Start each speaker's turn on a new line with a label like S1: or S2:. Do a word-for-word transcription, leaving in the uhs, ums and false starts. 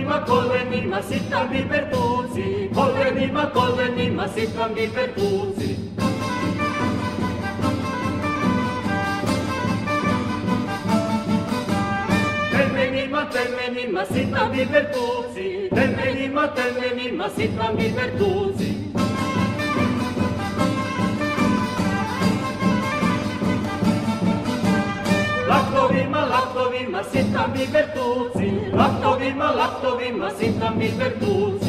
S1: Kolenima, kolenima, sitam i Bertuzzi, kolenima, kolenima, sitam i Bertuzzi. Temenima, temenima, sitam i Bertuzzi, temenima, temenima, sitam i Bertuzzi. Laktovima, laktovima, sitam i Bertuzzi, laktovima, laktovima, sitam i Bertuzzi.